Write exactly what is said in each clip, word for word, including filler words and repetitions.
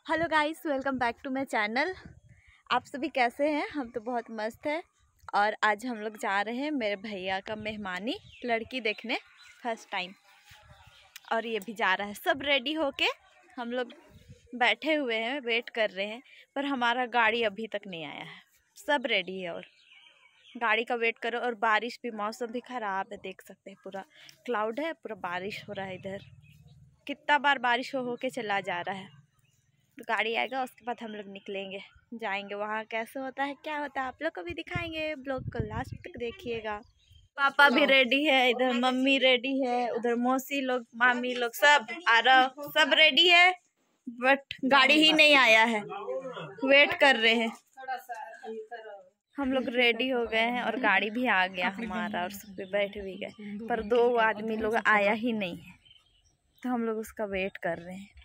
Hello guys, welcome back to my channel. आप सभी कैसे हैं? हम तो बहुत मस्त है। और आज हम लोग जा रहे हैं मेरे भैया का मेहमानी लड़की देखने फर्स्ट टाइम। और ये भी जा रहा है। सब रेडी होके हम लोग बैठे हुए हैं, वेट कर रहे हैं, पर हमारा गाड़ी अभी तक नहीं आया है। सब रेडी है और गाड़ी का वेट करो। और बारिश भी, मौसम भी ख़राब है, देख सकते हैं पूरा क्लाउड है, पूरा बारिश हो रहा है। इधर कितना बार बारिश हो हो के चला जा रहा है। तो गाड़ी आएगा, उसके बाद हम लोग निकलेंगे, जाएंगे वहाँ। कैसे होता है, क्या होता है, आप लोग को भी दिखाएंगे। ब्लॉग को लास्ट तक देखिएगा। पापा भी रेडी है, इधर मम्मी रेडी है, उधर मौसी लोग, मामी लोग, सब आ रहा, सब रेडी है, बट गाड़ी ही नहीं आया है। वेट कर रहे हैं। हम लोग रेडी हो गए हैं और गाड़ी भी आ गया हमारा, और सब पे बैठ भी गए, पर दो आदमी लोग आया ही नहीं है, तो हम लोग उसका वेट कर रहे हैं।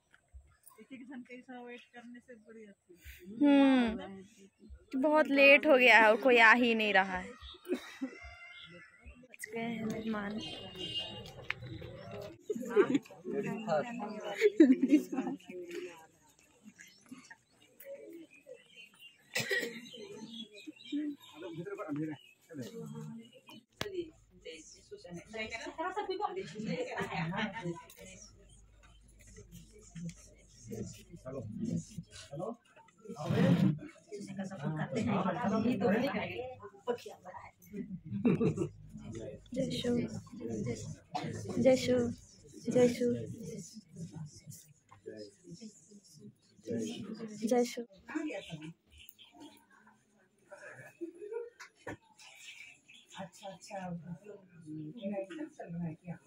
हम्म बहुत लेट हो गया है और कोई आ ही नहीं रहा है। बच गए हैं मेहमान। जयशु जयशु जयशु जयशु अच्छा अच्छा चल रहा है क्या?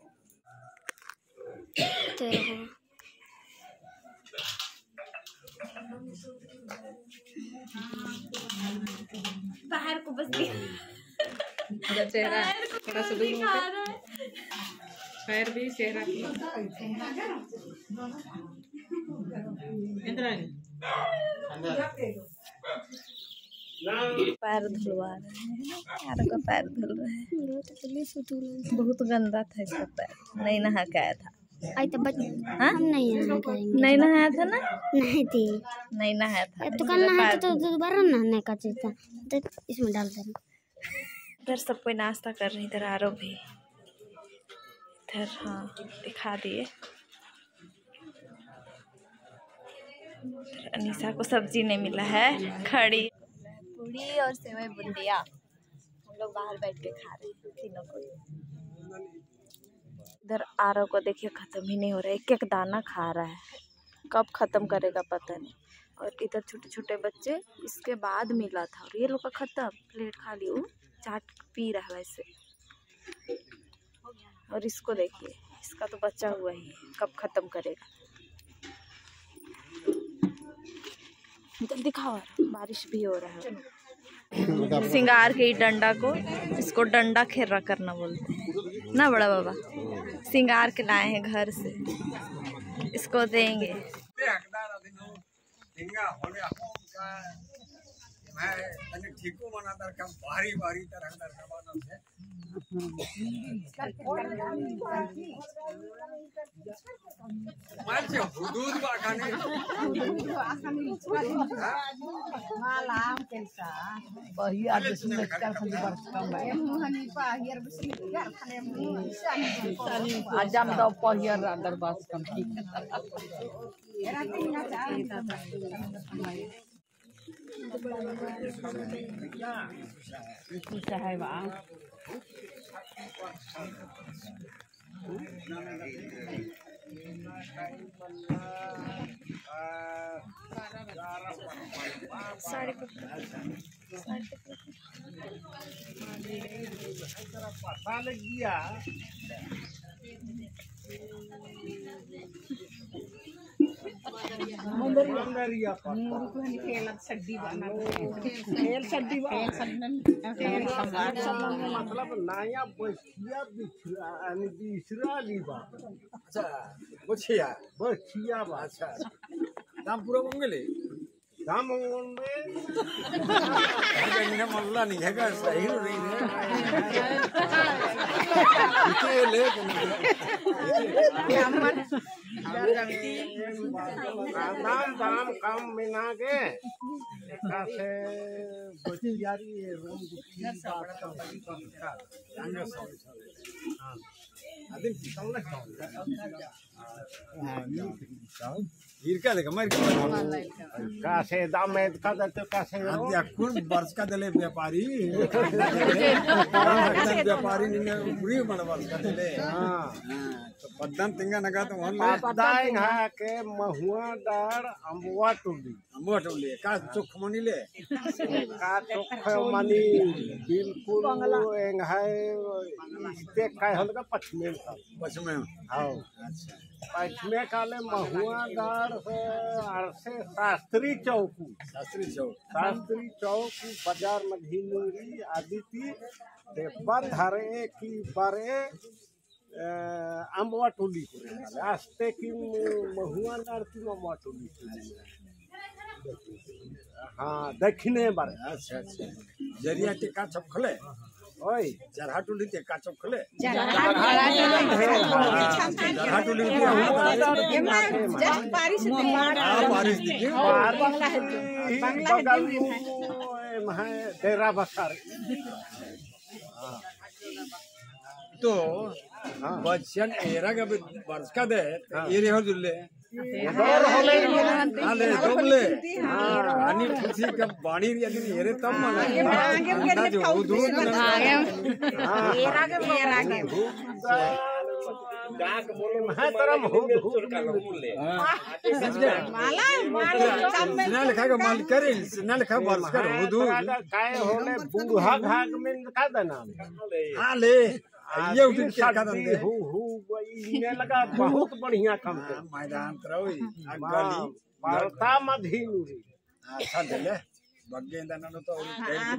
बाहर को बस चेहरा थोड़ा सा दूर होकर पैर भी चेहरा पैर धुलवा रहे हैं। पैर का पैर धुल रहे हैं। बहुत गंदा था इसका पैर, नहीं नहा के आया था। आई तो बच हाँ? हम नहीं नहीं नहाया था ना? नहीं थी, नहीं नहाया था तो कल नहाया तो दोबारा नहाने का चीज था, तो इसमें डाल देना। इधर सब कोई नाश्ता कर रहे हैं। इधर आरो भी, इधर हाँ दिखा दिए। अनीसा को सब्जी नहीं मिला है, खड़ी पूरी और सेवई बुंदिया हम लोग बाहर बैठ के खा रहे हैं तीनों को। इधर आरो को देखिए, ख़त्म ही नहीं हो रहा है, एक एक दाना खा रहा है, कब ख़त्म करेगा पता नहीं। और इधर छोटे छोटे बच्चे, इसके बाद मिला था और ये लोग का ख़त्म, प्लेट खा ली, वो चाट पी रहा है वैसे। और इसको देखिए, इसका तो बचा हुआ ही है, कब ख़त्म करेगा। इधर दिखाओ, बारिश भी हो रहा है। सिंगार के डंडा को, इसको डंडा खेरा करना बोलते हैं ना बड़ा बाबा। सिंगार के लाए हैं घर से, इसको देंगे। आजम तो पहियर अंदर बस कम है बा साड़ी मतलब नया बछिया बिछरा यानी बिछरा लीबा। अच्छा बछिया बछिया बा। अच्छा दाम पूरा मंगले दाम मंगल में मल्ला नहीं है का सही नहीं है इतने ले दाम दाम कम मिना के से बचियारी रूम कासे दाम में का देते कासे या कौन वर्ष का दले व्यापारी व्यापारी ने पूरी बड़ वर्ष का दले हां तो पद्दन तिंगा नगा तो वन पदाई है के महुआ डार अम्बुआ टुली अम्बुआ टुली का चोख मनी ले का चोख मनी बिल्कुल एंग है इसके काय हल का पश्चिम पश्चिम हां अच्छा पश्चिम काले महुआ डार से अरसे शास्त्री चौक शास्त्री चौक शास्त्री चौक बाजार मधीनूरी आदिति ते बंद हरे की बारे अम्बुआ टोली करे आस्ते की महुआ डार की अम्बुआ टोली हाँ दक्षिणे बारे अच्छा अच्छा जरिया टिका चौखले ओए जरहा टोली टिका चौखले जरहा टोली बारिश बारिश दिखे बगल में डेरा बसार तो बच्चन एरा का वर्ष का दे ये रे हो जुल्ले दौर होले हाले दोले रानी खुशी का बाणी यदि एरे तब मना ना जो दूध एरा के एरा के डाक बोले मैं तरम हो माला माला ना लिखा का माल करे ना लिखा वर्ष का हो दूध काय होले बूढ़ा घाट में का देना हाले ये उठिन क्या का दंदे हु हु इने लगा बहुत बढ़िया काम है मैदान तरवी गली वार्ता मधीनूरी अच्छा दले बग्गे दननो तो तेल की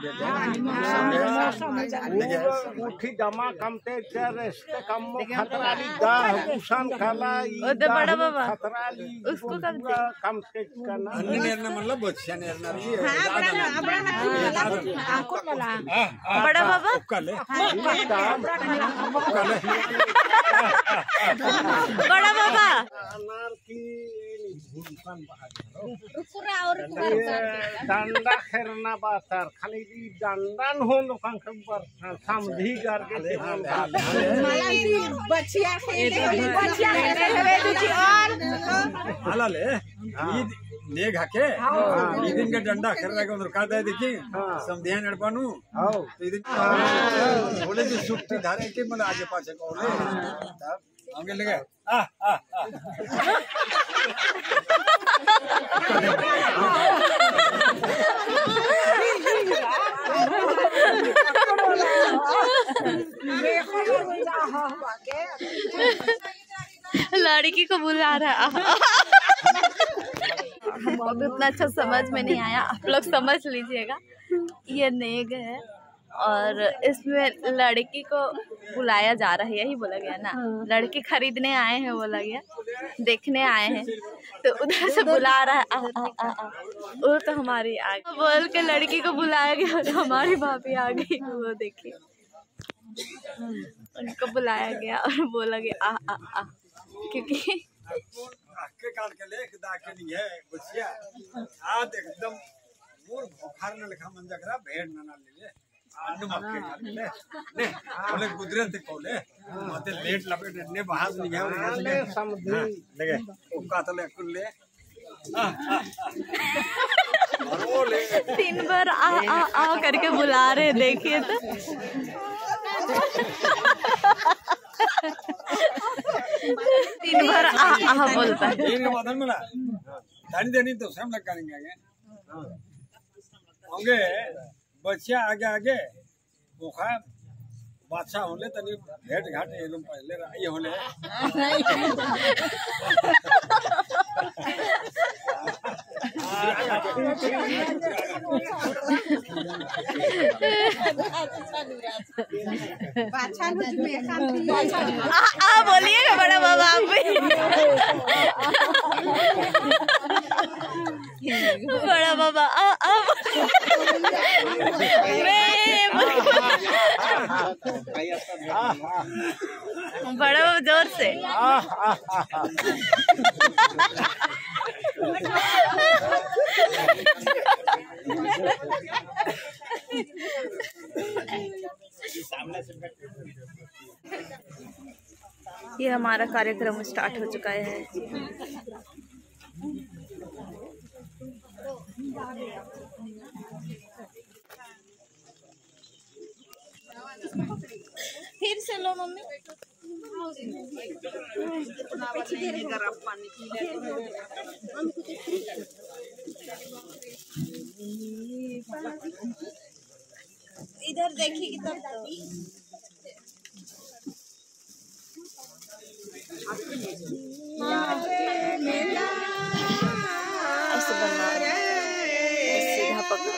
बेटा उठी जमा कमते रेस्ते कम खतराली दा कुशान खाला ओते बड़ा बाबा खतराली उसको कब कमते करना अन्य नेरना मतलब बच्चा नेरना रही है आंखों वाला बड़ा बाबा कले बड़ा बाबा अनार की पूरा और डंडा खेरना बातर खाली जी डंडा हो लोकां खबर समझी करके माला बचिया खेले बचिया खेले हवे दुची और हाला ले ईद ने घाके ईदिन का डंडा खेर रहा उधर का दे देखी समधिया नडपानु हो तो ईदिन बोले जो सुक्ति धारे के मतलब आगे पाछे कोले तब आगे लगे आ आ लड़की को बुला रहा है हमको भी उतना अच्छा समझ में नहीं आया, आप लोग समझ लीजिएगा। ये नेग है और इसमें लड़की को बुलाया जा रहा है, यही बोला गया ना। लड़की खरीदने आए हैं बोला गया, देखने आए हैं तो उधर से बुला रहा है। आ, आ, आ, आ। वो तो हमारी आ गई बोल के लड़की को बुलाया गया और हमारी भाभी आ गई। वो देखिए उनको बुलाया गया और बोला गया आ आ आ क्योंकि के काट के ले दा के नहीं है बचिया आज एकदम मोर बुखार न लिखा मन जकरा भेड़ न ना ले ले आनु मक्के काट ले ने बोले गुजरन ते कोले मते लेट लपेट ने बाहर नहीं है ले समझी लगे ओका तो ले कुल ले तीन बार आ आ आ करके बुला रहे, देखिए तो तीन बार आ आ बोलता है। ये बदन मिला दानी देनी तो सब लग करेंगे आगे होंगे बच्चा आगे आगे बुखार बादशाह होले तनी भेट घाट एकदम पहले ये होले आ बोलिएगा बड़ा बाबा आप भी। बड़ा बाबा आ आ मैं बड़ा जोर से। ये हमारा कार्यक्रम स्टार्ट हो चुका है। फिर से लो मम्मी। इधर देखिए तब तो ऐसे बनना सीधा पकड़।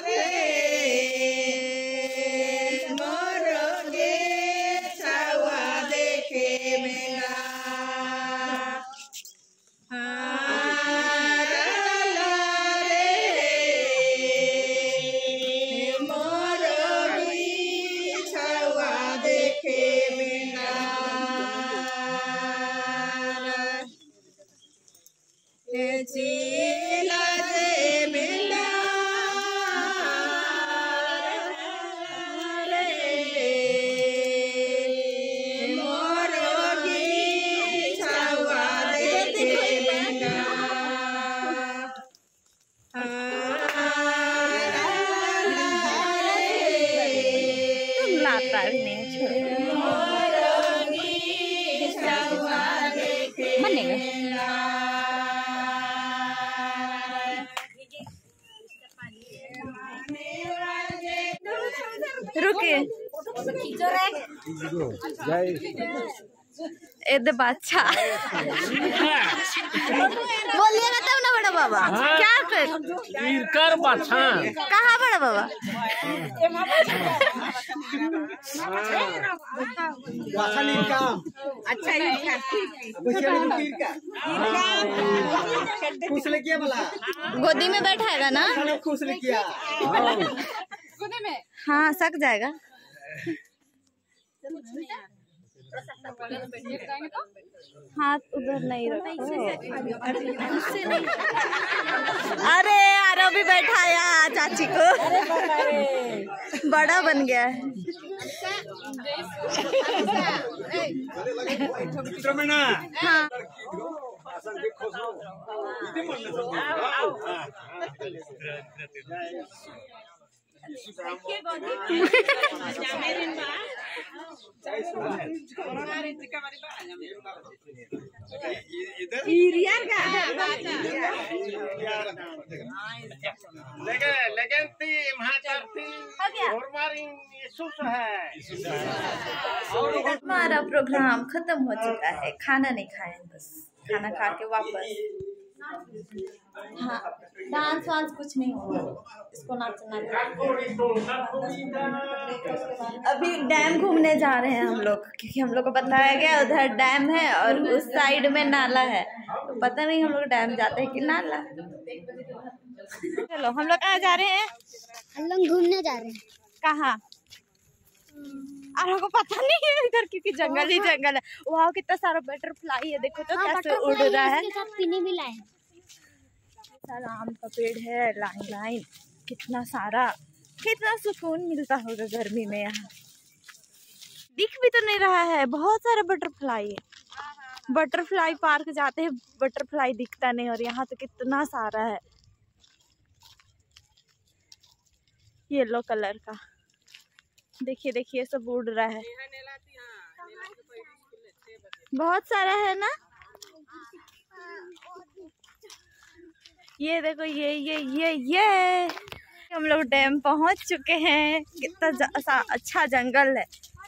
भी नहीं रुकिए एदे बादशाह बोलिए ना तब ना बड़ा बाबा। हाँ? क्या कर कर बादशाह कहाँ बड़ा बाबा? अच्छा गोदी में बैठाएगा ना? हाँ सक जाएगा। हाथ उधर नहीं रखो। अरे यार अभी बैठाया चाची को, बड़ा बन गया है। हाँ हमारा प्रोग्राम खत्म हो चुका है। खाना नहीं खाए, बस खाना खा के वापस। हाँ डांस वांस कुछ नहीं होगा, इसको नाचना। अभी डैम घूमने जा रहे हैं हम लोग, क्योंकि हम लोग को बताया गया उधर डैम है और उस साइड में नाला है, तो पता नहीं हम लोग डैम जाते हैं कि नाला। चलो हम लोग कहाँ जा रहे हैं? हम लोग घूमने जा रहे हैं। कहाँ? और हमको पता नहीं है इधर, क्योंकि जंगल ही जंगल है। वहाँ कितना सारा बटरफ्लाई है, देखो तो कैसे उड़ रहा है। इसके साथ पीने भी लाए। सारा आम का पेड़ है, लाइन लाइन कितना सारा। कितना सुकून मिलता होगा गर्मी में। यहाँ दिख भी तो नहीं रहा है, बहुत सारे बटरफ्लाई है। बटरफ्लाई पार्क जाते हैं, बटरफ्लाई दिखता नहीं, और यहाँ तो कितना सारा है येलो कलर का। देखिए देखिए सब उड़ रहा है, बहुत सारा है ना। ये देखो ये ये ये ये हम लोग डैम पहुंच चुके हैं। कितना अच्छा जंगल है।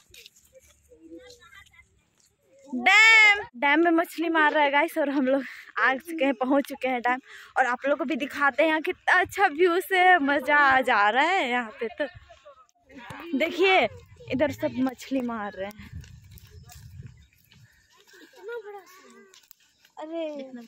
डैम डैम में मछली मार रहा है गाइस, और हम लोग आ चुके हैं, पहुंच चुके हैं डैम। और आप लोगों को भी दिखाते हैं यहाँ कितना अच्छा व्यू से मजा आ जा रहा है। यहाँ पे तो देखिए इधर सब मछली मार रहे हैं। अरे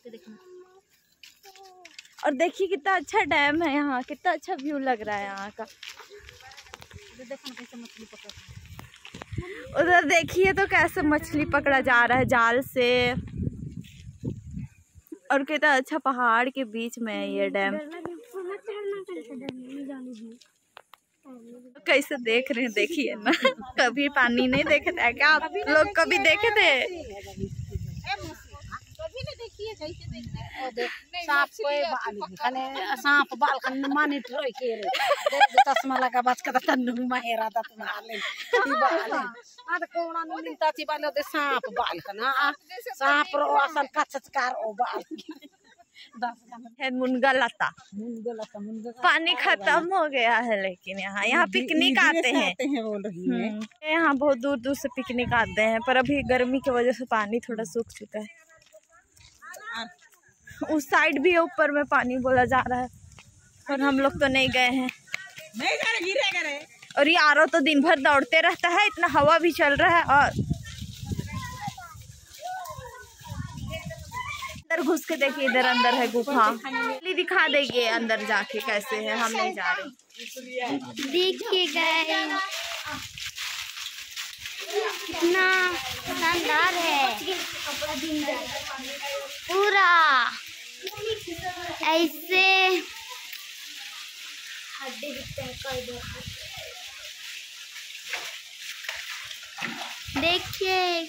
और देखिए कितना अच्छा डैम है यहाँ, कितना अच्छा व्यू लग रहा है यहाँ का। देखो कैसे मछली पकड़। उधर देखिए तो कैसे मछली पकड़ा जा रहा है जाल से, और कितना अच्छा पहाड़ के बीच में है ये डैम। कैसे देख रहे हैं देखिए ना, कभी पानी नहीं देखे थे क्या आप लोग? कभी देखे थे? सांप सांप बाल खन माने ट्रोय के रे तस्मा लगा बच का तन्नु माहेरा ता तुम्हारे बाल आ त कोणा न मिलता थी बाल दे सांप बाल खना सांप रो असल कचचकार ओ बाल है मुनगा लता। पानी खत्म हो गया है, लेकिन यहाँ यहाँ पिकनिक आते हैं, बोल रही है। यहाँ बहुत दूर दूर से पिकनिक आते हैं, पर अभी गर्मी की वजह से पानी थोड़ा सूख चुका है। उस साइड भी ऊपर में पानी बोला जा रहा है, पर हम लोग तो नहीं गए हैं। नहीं जा रहे गिरे करे। और ये आरो तो दिन भर दौड़ते रहता है, इतना हवा भी चल रहा है। और अंदर घुस के देखिए, इधर अंदर है गुफा, दिखा देंगे अंदर जाके कैसे है। हम नहीं जा रहे। देखिए गाइस कितना शानदार है, पूरा ऐसे देखिए।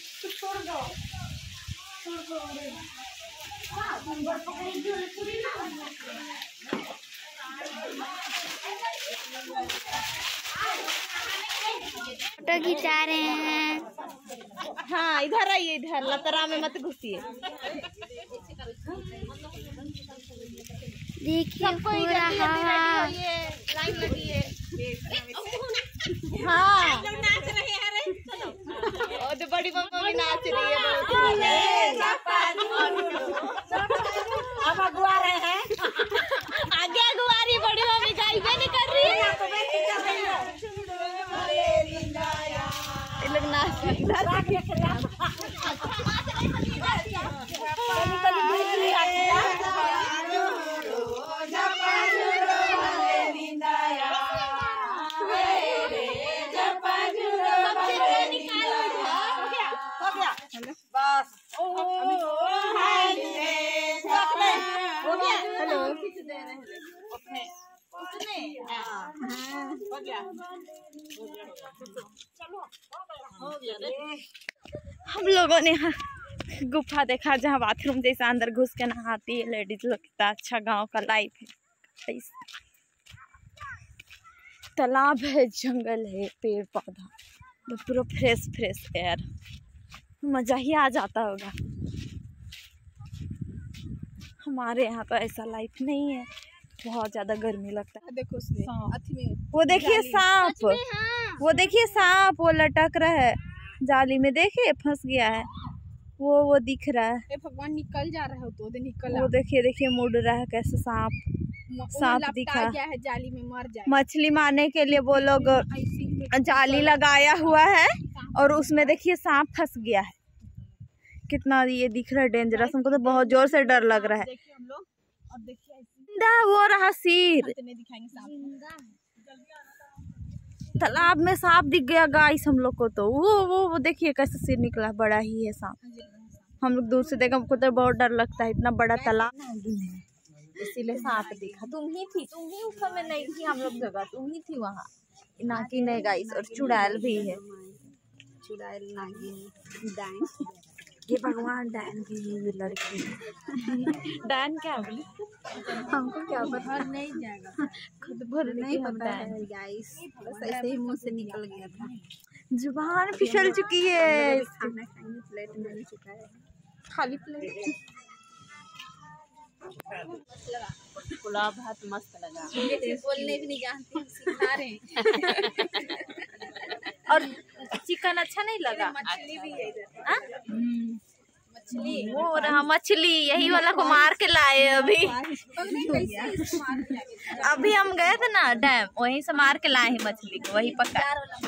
फोटो खिंचा रहे हैं। हाँ इधर आइए, इधर लतरा में मत घुसिए। देखिए पूरा हवा। लाइन लगिए। हाँ और तो बड़ी मम्मा भी नाच रही है। अब अगुआ रहे हैं आगे अगुआरी बड़ी मम्मी गाइबे नहीं कर रही है। ये लोग नाच रहे हम लोगों ने गुफा देखा जहाँ बाथरूम जैसा अंदर घुस के नहाती है लेडीज लोग। कितना अच्छा गांव का लाइफ है। तालाब है, जंगल है, पेड़ पौधा, तो पूरा फ्रेश फ्रेश एयर, मज़ा ही आ जाता होगा। हमारे यहाँ तो ऐसा लाइफ नहीं है, बहुत ज़्यादा गर्मी लगता है। देखो उसमें वो देखिए सांप, वो देखिए सांप, वो लटक रहा है जाली में, देखिए फंस गया है। वो वो दिख रहा है। भगवान निकल जा रहा है तो निकल। वो देखिए देखिए मुड़ रहा है कैसे सांप सांप दिखा गया है जाली में, मर जाए। मछली मारने के लिए वो लोग जाली लगाया हुआ है और उसमें देखिए सांप फंस गया है। कितना ये दिख रहा है डेंजरस, हमको तो बहुत जोर से डर लग रहा है। वो रहा सिर, तालाब में सांप दिख गया गाइस हम लोग को। तो वो वो वो देखिए कैसे सिर निकला, बड़ा ही है सांप। हम लोग दूर से देखा, हमको तो बहुत डर लगता है, इतना बड़ा तालाब है, इसीलिए सांप दिखा। तुम ही थी, तुम ही उस समय नहीं थी हम लोग जगह, तुम ही थी वहाँ। नागी नहीं गाइस, और चुड़ैल भी है। चुड़ैल नागिन डाइन, ये भगवान डायन की ये लड़की डायन क्या बोली हमको क्या पता, नहीं जाएगा खुद भर नहीं पता है गाइस, बस ऐसे ही मुंह से निकल गया था। जुबान फिसल चुकी है। खाना खाने प्लेट मिल चुका है, खाली प्लेट। पुलाव भात मस्त लगा, बोलने भी नहीं जानती, सिखा रहे हैं। और चिकन अच्छा नहीं लगा। मछली भी है इधर, मछली वो रहा मछली, यही वाला को मार के लाए अभी। अभी हम गए थे ना डैम, वहीं से मार के लाए हैं मछली को, वही पका।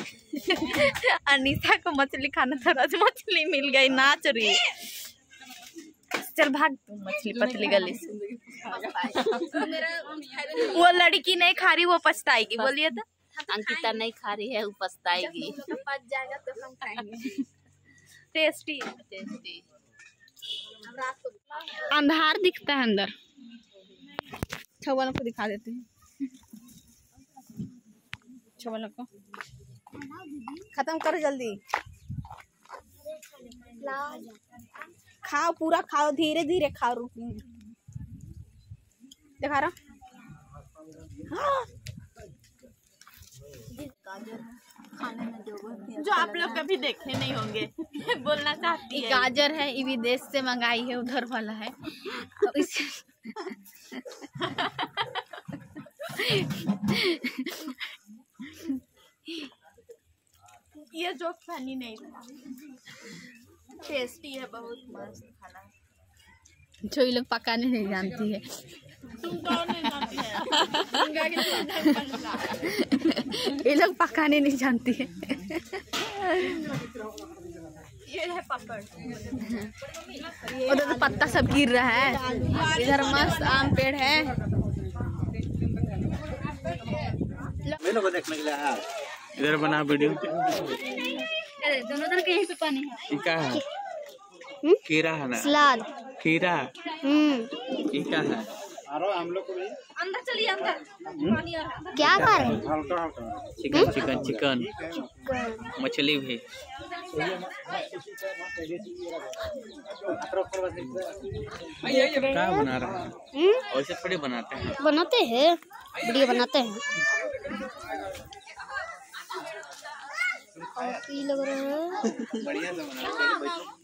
अनीता को मछली खाना था, आज मछली मिल गई, नाच रही है। चल भाग तू मछली पतली गली से। वो लड़की नहीं खा रही, वो पछताएगी। बोलिए तो अंकिता नहीं खा रही है, वो पछताएगी। पच जाएगा तो हम खाएंगे। Tasty tasty. अंधार दिखता है अंदर। छवालों को दिखा देते हैं। छवालों को खत्म करो जल्दी। खाओ पूरा खाओ, धीरे धीरे खाओ, रुक दिखा रहा। हाँ। खाने में जो जो आप लोग कभी देखे नहीं होंगे। बोलना चाहती है। गाजर है, ये विदेश से मंगाई है, उधर वाला है। इस... ये जो फनी नहीं था, टेस्टी है, बहुत मस्त खाना है। जो ये लोग पकाने नहीं जानती है। तुम कौन नहीं जानती है? ये लोग पकाने नहीं जानती है। ये है पकड़। उधर तो पत्ता सब गिर रहा है। इधर मस्त आम पेड़ है। मेरे को देखने के लिए आया। इधर बना वीडियो। दोनों तरफ कहीं पे पानी है। क्या है? खीरा है ना? सलाद। खीरा। हम्म। ये क्या है? हम लोग को भी अंदर चलिए, अंदर पानी आ रहा है। क्या खा रहे हैं? हल्का हल्का चिकन चिकन चिकन मछली भी। क्या बना रहा है? वैसे थोड़ी बनाते हैं। बनाते हैं, वीडियो बनाते हैं। ये लग रहा है बढ़िया से बनाते हैं।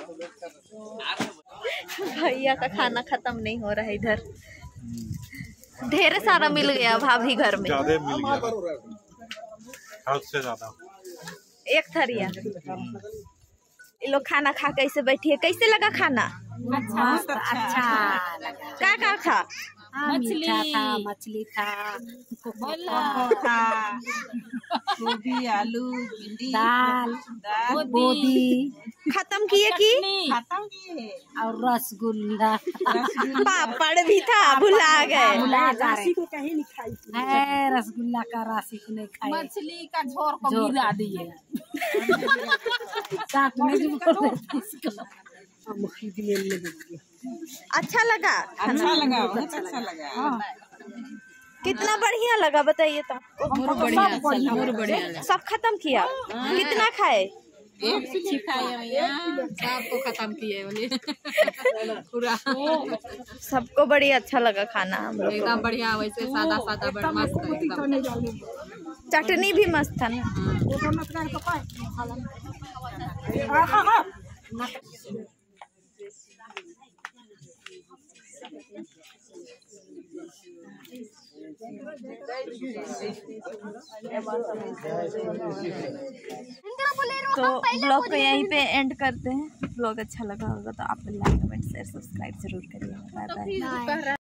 भैया का खाना खत्म नहीं हो रहा है। इधर ढेर सारा मिल गया भाभी घर में, ज्यादा मिल गया, हद से ज्यादा। एक थरिया। ये लोग खाना खा कैसे बैठी है? कैसे लगा खाना? अच्छा अच्छा लगा। क्या क्या खा? मछली था, मछली था, था, गोभी, आलू, भिंडी, दाल, बोदी। खत्म किए की? खत्म किए। और रसगुल्ला, पापड़ भी था, भुला गए। राशि को कहीं नहीं खाई है, रसगुल्ला का राशि को नहीं खाई। मछली का झोर को गिरा दिए। अच्छा लगा? अच्छा लगा, बहुत अच्छा लगा। कितना बढ़िया लगा बताइए तो। बहुत बढ़िया, बहुत बढ़िया। सब खत्म किया? कितना खाए? एक चीज खाए भैया, सबको खत्म किए बोले पूरा। सबको बड़ी अच्छा लगा खाना हम लोग। एकदम बढ़िया, वैसे सादा सादा बड़ा मस्त एकदम। चटनी भी मस्त था ना। तो ब्लॉग को यहीं पे एंड करते हैं। ब्लॉग अच्छा लगा होगा तो आप लाइक कमेंट शेयर सब्सक्राइब जरूर करिएगा। Bye bye.